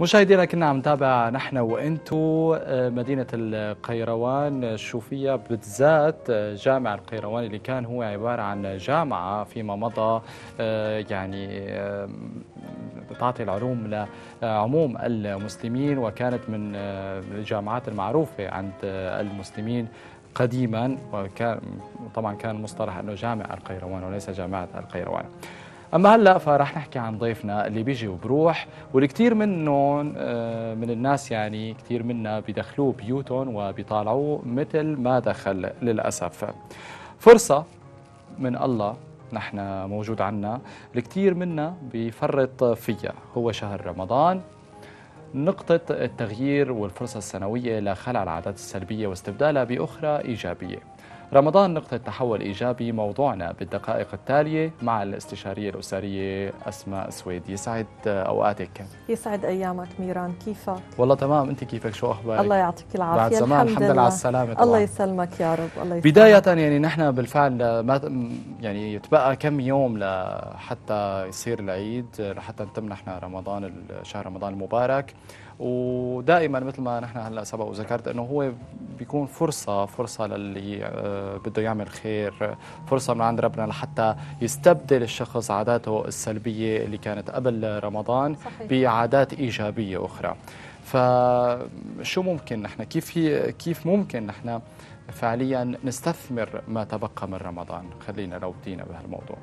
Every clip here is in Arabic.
مشاهدينا كنا عم نتابع نحن وانتو مدينة القيروان. شو فيها بالذات جامع القيروان اللي كان هو عبارة عن جامعة فيما مضى يعني تعطي العلوم لعموم المسلمين، وكانت من الجامعات المعروفة عند المسلمين قديما، وكان طبعا كان مصطلح انه جامع القيروان وليس جامعة القيروان. أما هلأ فرح نحكي عن ضيفنا اللي بيجي وبروح، واللي كتير منهم من الناس يعني كتير منا بيدخلوه بيوتهم وبيطالعوه مثل ما دخل للأسف. فرصة من الله نحن موجود عنا، الكثير منا بيفرط فيها، هو شهر رمضان، نقطة التغيير والفرصة السنوية لخلع العادات السلبية واستبدالها بأخرى إيجابية. رمضان نقطة تحول إيجابي، موضوعنا بالدقائق التالية مع الاستشارية الأسرية أسماء سويد. يسعد أوقاتك. يسعد أيامك ميران، كيفك؟ والله تمام، أنت كيفك؟ شو أخبارك؟ الله يعطيك العافية. بعد زمان الحمد لله على السلامة طبعا. الله يسلمك يا رب. الله يسلمك. بداية يعني نحن بالفعل ما يعني يتبقى كم يوم لحتى يصير العيد، لحتى نتم نحن رمضان، شهر رمضان المبارك. ودائما مثل ما نحن هلا سبق وذكرت انه هو بيكون فرصه للي بده يعمل خير، فرصه من عند ربنا لحتى يستبدل الشخص عاداته السلبيه اللي كانت قبل رمضان صحيح. بعادات ايجابيه اخرى. فشو ممكن نحن كيف ممكن نحن فعليا نستثمر ما تبقى من رمضان؟ خلينا لو بدينا بهالموضوع.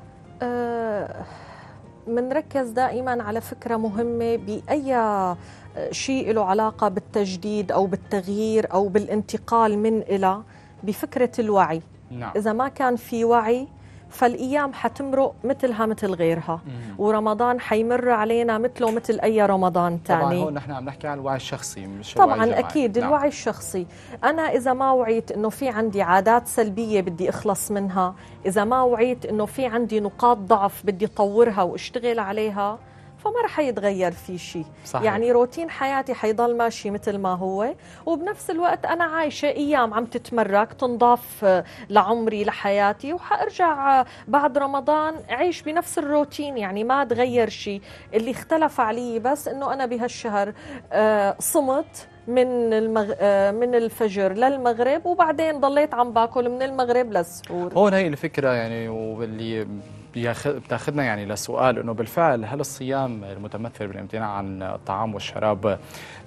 منركز دائما على فكرة مهمة بأي شيء له علاقة بالتجديد أو بالتغيير أو بالانتقال من إلى، بفكرة الوعي. نعم. إذا ما كان في وعي فالأيام حتمرق مثلها مثل غيرها، ورمضان حيمر علينا مثله مثل أي رمضان تاني. طبعا هون نحن عم نحكي عن الوعي الشخصي مش طبعا الوعي الجماعي. أكيد. نعم. الوعي الشخصي، أنا إذا ما وعيت إنه في عندي عادات سلبية بدي أخلص منها، إذا ما وعيت إنه في عندي نقاط ضعف بدي أطورها وأشتغل عليها، فما رح يتغير في شيء. يعني روتين حياتي حيضل ماشي مثل ما هو، وبنفس الوقت أنا عايشة أيام عم تتمرك تنضاف لعمري لحياتي، وحأرجع بعد رمضان أعيش بنفس الروتين. يعني ما تغير شيء، اللي اختلف علي بس إنه أنا بهالشهر صمت من الفجر للمغرب، وبعدين ضليت عم باكل من المغرب للسحور. هون هي الفكرة يعني، واللي بتاخذنا يعني لسؤال انه بالفعل هل الصيام المتمثل بالامتناع عن الطعام والشراب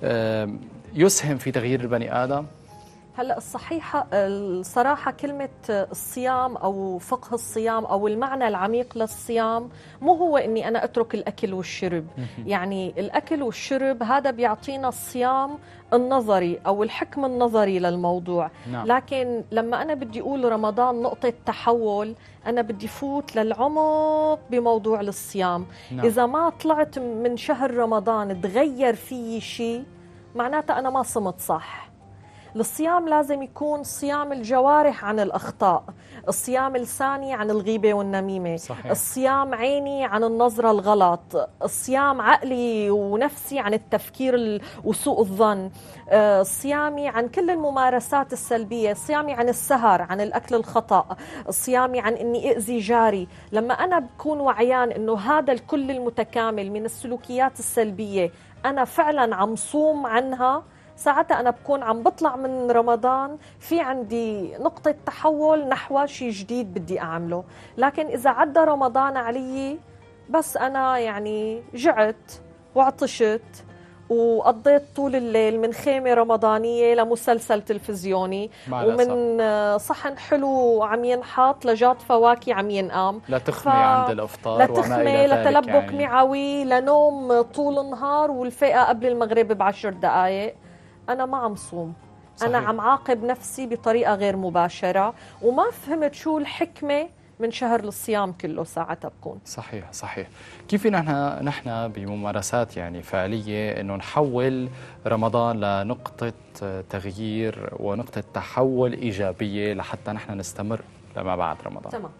يسهم في تغيير البني ادم؟ هلا الصراحة كلمة الصيام أو فقه الصيام أو المعنى العميق للصيام مو هو إني أنا أترك الأكل والشرب. يعني الأكل والشرب هذا بيعطينا الصيام النظري أو الحكم النظري للموضوع. نعم. لكن لما أنا بدي أقول رمضان نقطة تحول، أنا بدي فوت للعمق بموضوع الصيام. نعم. إذا ما طلعت من شهر رمضان تغير فيه شيء، معناتها أنا ما صمت صح. الصيام لازم يكون صيام الجوارح عن الأخطاء، الصيام لساني عن الغيبة والنميمة. صحيح. الصيام عيني عن النظرة الغلط، الصيام عقلي ونفسي عن التفكير وسوء الظن، صيامي عن كل الممارسات السلبية، صيامي عن السهر، عن الأكل الخطأ، صيامي عن أني أؤذي جاري. لما أنا بكون وعيان أنه هذا الكل المتكامل من السلوكيات السلبية أنا فعلا عم صوم عنها، ساعتها أنا بكون عم بطلع من رمضان في عندي نقطة تحول نحو شيء جديد بدي أعمله. لكن إذا عدى رمضان علي بس أنا يعني جعت وعطشت وقضيت طول الليل من خيمة رمضانية لمسلسل تلفزيوني، ومن صحن حلو عم ينحط لجات فواكه عم ينقام، لا تخمي عند الإفطار، لا تخمي، لتلبك يعني معوي، لنوم طول النهار والفئة قبل المغرب ب10 دقائق، أنا ما عم صوم. صحيح. أنا عم عاقب نفسي بطريقة غير مباشرة، وما فهمت شو الحكمة من شهر الصيام كله ساعتها بكون. صحيح صحيح. كيف نحن بممارسات يعني فعلية إنه نحول رمضان لنقطة تغيير ونقطة تحول إيجابية لحتى نحن نستمر لما بعد رمضان؟ تمام.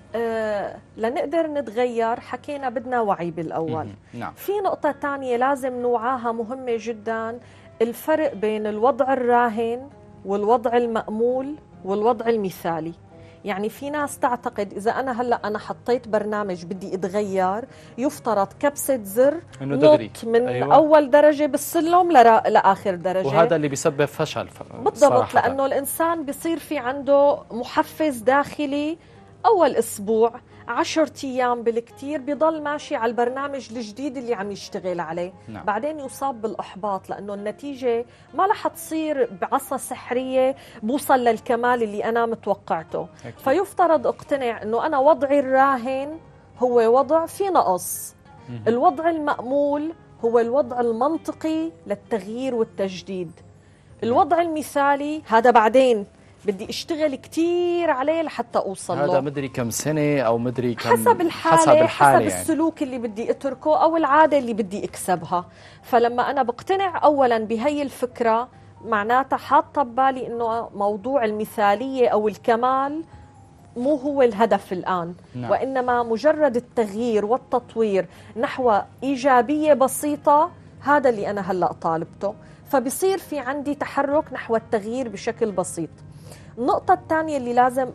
لنقدر نتغير حكينا بدنا وعي بالأول. نعم. في نقطة تانية لازم نوعاها مهمة جدا، الفرق بين الوضع الراهن والوضع المأمول والوضع المثالي. يعني في ناس تعتقد إذا أنا هلأ أنا حطيت برنامج بدي أتغير، يفترض كبسة زر إنه دغري. نط من أيوة. أول درجة بالسلم لآخر درجة. وهذا اللي بيسبب فشل بالضبط، صراحة. لأنه الإنسان بيصير في عنده محفز داخلي أول أسبوع 10 أيام بالكتير بيضل ماشي على البرنامج الجديد اللي عم يشتغل عليه. نعم. بعدين يصاب بالإحباط لأنه النتيجة ما رح تصير بعصا سحرية بوصل للكمال اللي أنا متوقعته. أكيد. فيفترض اقتنع أنه أنا وضعي الراهن هو وضع فيه نقص. الوضع المأمول هو الوضع المنطقي للتغيير والتجديد. الوضع المثالي هذا بعدين بدي اشتغل كتير عليه لحتى اوصل له. هذا مدري كم سنة او مدري كم، حسب الحالة، حسب يعني. السلوك اللي بدي اتركه او العادة اللي بدي اكسبها. فلما انا بقتنع اولا بهي الفكرة معناتها حاطة ببالي انه موضوع المثالية او الكمال مو هو الهدف الآن. نعم. وإنما مجرد التغيير والتطوير نحو إيجابية بسيطة، هذا اللي أنا هلأ طالبته. فبصير في عندي تحرك نحو التغيير بشكل بسيط. النقطة الثانية اللي لازم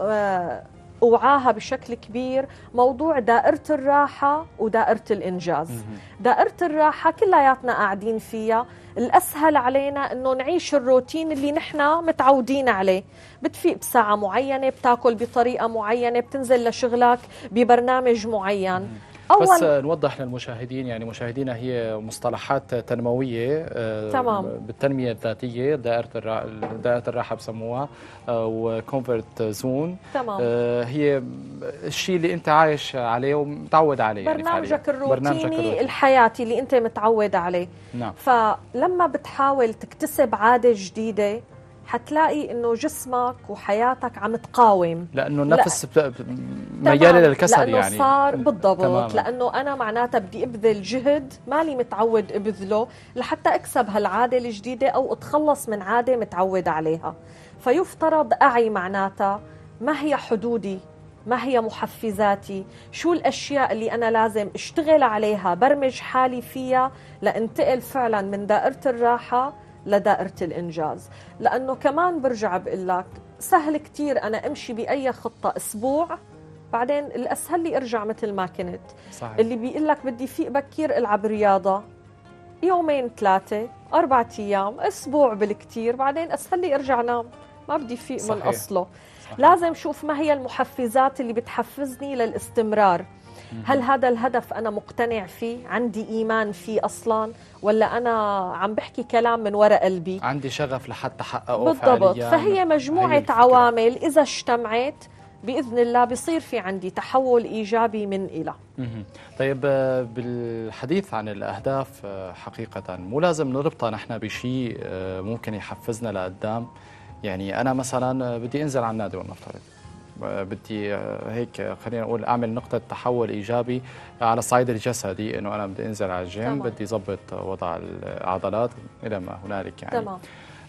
أوعاها بشكل كبير موضوع دائرة الراحة ودائرة الإنجاز. دائرة الراحة كلياتنا قاعدين فيها، الأسهل علينا أنه نعيش الروتين اللي نحن متعودين عليه. بتفيق بساعة معينة، بتاكل بطريقة معينة، بتنزل لشغلك ببرنامج معين. بس نوضح للمشاهدين، يعني مشاهدينا هي مصطلحات تنموية. تمام. بالتنمية الذاتية دائرة الراحة بسموها، وكومفورت زون. تمام. هي الشيء اللي انت عايش عليه ومتعود عليه، برنامجك الروتيني الحياتي اللي انت متعود عليه. نعم. فلما بتحاول تكتسب عادة جديدة حتلاقي انه جسمك وحياتك عم تقاوم، لانه النفس ميال للكسل. لأنه يعني صار بالضبط تماماً. لانه انا معناتها بدي ابذل جهد مالي متعود ابذله لحتى اكسب هالعاده الجديده او اتخلص من عاده متعود عليها. فيفترض اعي معناتها ما هي حدودي، ما هي محفزاتي، شو الاشياء اللي انا لازم اشتغل عليها، برمج حالي فيها لانتقل فعلا من دائره الراحه لدائرة الإنجاز. لأنه كمان برجع بقول لك سهل كتير أنا أمشي بأي خطة أسبوع، بعدين الأسهل لي أرجع مثل ما كنت. صحيح. اللي بيقول لك بدي فيق بكير ألعب رياضة، يومين 3 4 أيام أسبوع بالكتير، بعدين أسهل لي أرجع نام، ما بدي فيق من أصله. صحيح. لازم شوف ما هي المحفزات اللي بتحفزني للاستمرار. هل هذا الهدف أنا مقتنع فيه، عندي إيمان فيه أصلاً، ولا أنا عم بحكي كلام من وراء قلبي، عندي شغف لحتى أحققه بالضبط. فعلياً. فهي مجموعة عوامل إذا اجتمعت بإذن الله بيصير في عندي تحول إيجابي من إلى. طيب، بالحديث عن الأهداف حقيقة مو لازم نربطها نحن بشيء ممكن يحفزنا لقدام. يعني أنا مثلاً بدي أنزل على النادي ولنفترض، بدي هيك خلينا نقول اعمل نقطه تحول ايجابي على الصعيد الجسدي، انه انا بدي انزل على الجيم. تمام. بدي ضبط وضع العضلات الى ما هنالك يعني. تمام.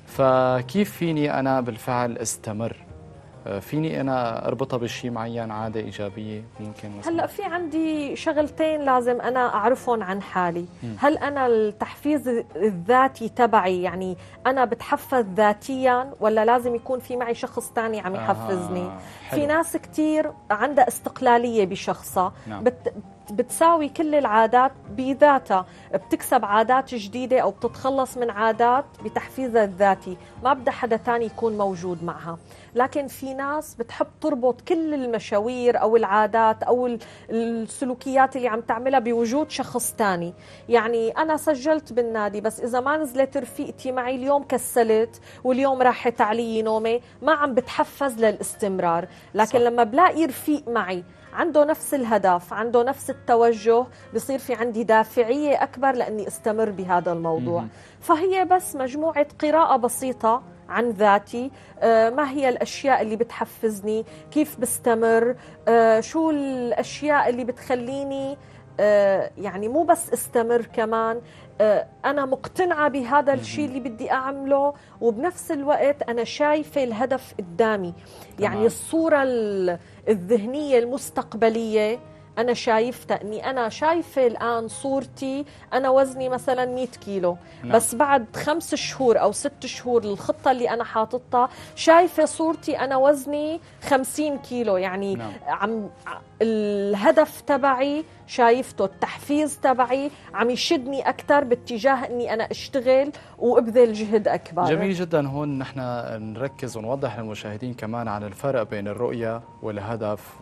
فكيف فيني انا بالفعل استمر؟ فيني انا اربطها بشيء معين، عاده ايجابيه ممكن مثلا؟ هلا في عندي شغلتين لازم انا اعرفهم عن حالي. هل انا التحفيز الذاتي تبعي يعني انا بتحفز ذاتيا، ولا لازم يكون في معي شخص ثاني عم يحفزني؟ في ناس كثير عندها استقلاليه بشخصها. نعم. بتساوي كل العادات بذاتها، بتكسب عادات جديدة أو بتتخلص من عادات بتحفيزها الذاتي، ما بدها حدا تاني يكون موجود معها. لكن في ناس بتحب تربط كل المشاوير أو العادات أو السلوكيات اللي عم تعملها بوجود شخص تاني. يعني أنا سجلت بالنادي، بس إذا ما نزلت رفيقتي معي اليوم كسلت واليوم راحت علي نومي، ما عم بتحفز للاستمرار. لكن صح. لما بلاقي رفيق معي عنده نفس الهدف، عنده نفس التوجه، بصير في عندي دافعية أكبر لأني استمر بهذا الموضوع. فهي بس مجموعة قراءة بسيطة عن ذاتي، ما هي الأشياء اللي بتحفزني، كيف بستمر، شو الأشياء اللي بتخليني يعني مو بس استمر، كمان أنا مقتنعة بهذا الشيء اللي بدي أعمله، وبنفس الوقت أنا شايفة الهدف قدامي. يعني الصورة الذهنية المستقبلية أنا شايفتها، أني أنا شايفة الآن صورتي أنا وزني مثلا 100 كيلو. نعم. بس بعد 5 شهور أو 6 شهور الخطة اللي أنا حاططها شايفة صورتي أنا وزني 50 كيلو. يعني نعم. الهدف تبعي شايفته، التحفيز تبعي عم يشدني أكثر باتجاه أني أنا أشتغل وأبذل جهد أكبر. جميل جدا. هون نحن نركز ونوضح للمشاهدين كمان عن الفرق بين الرؤية والهدف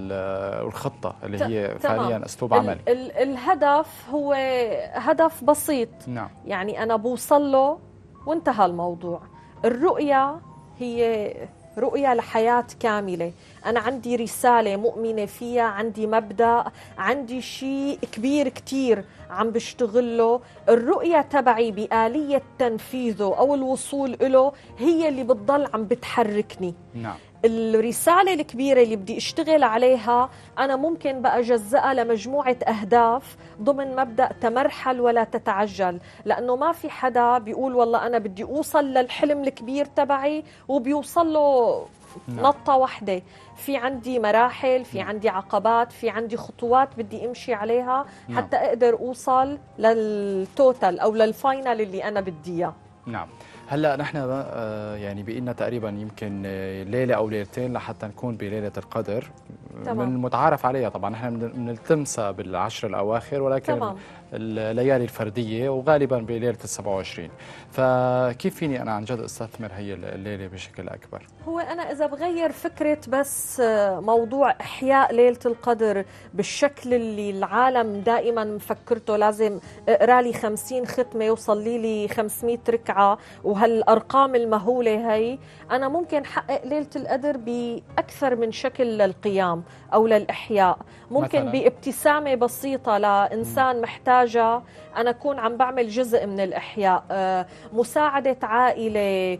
والخطة اللي هي فعليا أسلوب عملي. الهدف هو هدف بسيط، نعم. يعني أنا بوصل له وانتهى الموضوع. الرؤية هي رؤية لحياة كاملة، أنا عندي رسالة مؤمنة فيها، عندي مبدأ، عندي شيء كبير كتير عم بشتغل له. الرؤية تبعي بآلية تنفيذه أو الوصول له هي اللي بتضل عم بتحركني. نعم. الرسالة الكبيرة اللي بدي اشتغل عليها أنا ممكن بقى أجزأها لمجموعة أهداف ضمن مبدأ تمرحل ولا تتعجل، لأنه ما في حدا بيقول والله أنا بدي أوصل للحلم الكبير تبعي وبيوصل له نطة واحدة. في عندي مراحل، في عندي عقبات، في عندي خطوات بدي امشي عليها حتى اقدر اوصل للتوتال او للفاينل اللي انا بدي اياه. نعم. هلا نحن يعني بقينا تقريبا يمكن ليله او ليلتين لحتى نكون بليله القدر. تمام. من المتعارف عليها طبعا نحن بنلتمسها بالعشر الاواخر، ولكن تمام. الليالي الفرديه وغالبا بليله ال27. فكيف فيني انا عن جد استثمر هي الليله بشكل اكبر؟ هو انا اذا بغير فكره بس موضوع احياء ليله القدر بالشكل اللي العالم دائما مفكرته، لازم اقرا لي 50 ختمه يوصل لي 500 ركعه وهالارقام المهوله هي، انا ممكن حقق ليله القدر باكثر من شكل للقيام او للاحياء. ممكن مثلاً بابتسامه بسيطه لانسان محتاجه انا اكون عم بعمل جزء من الاحياء، مساعده عائله،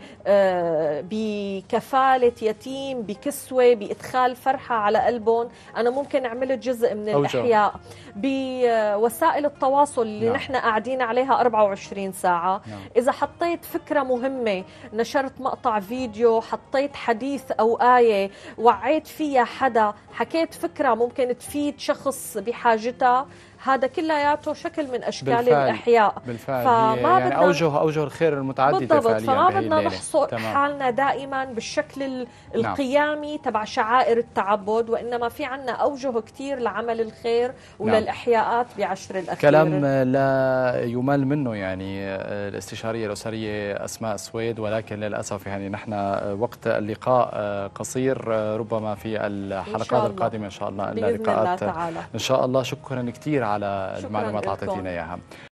بكفاله يتيم، بكسوه، بادخال فرحه على قلبهم، انا ممكن عملت جزء من الاحياء. بوسائل التواصل اللي نحن قاعدين عليها 24 ساعه، اذا حطيت فكره مهمه، نشرت مقطع فيديو، حطيت حديث او ايه وعيت فيها حدا، حكيت فكره ممكن تفيد شخص بحاجتها، هذا كلياته شكل من اشكال الاحياء. بالفعل فما يعني اوجه الخير المتعدده بالضبط. فما بدنا نحصر حالنا دائما بالشكل القيامي تبع شعائر التعبد، وانما في عنا اوجه كثير لعمل الخير وللاحياءات بعشر الاخير. كلام لا يمل منه يعني الاستشاريه الاسريه اسماء سويد، ولكن للاسف يعني نحن وقت اللقاء قصير، ربما في الحلقات القادمه ان شاء الله لنا لقاءات ان شاء الله. شكرا كثير على المعلومات اللي اعطيتينا اياها.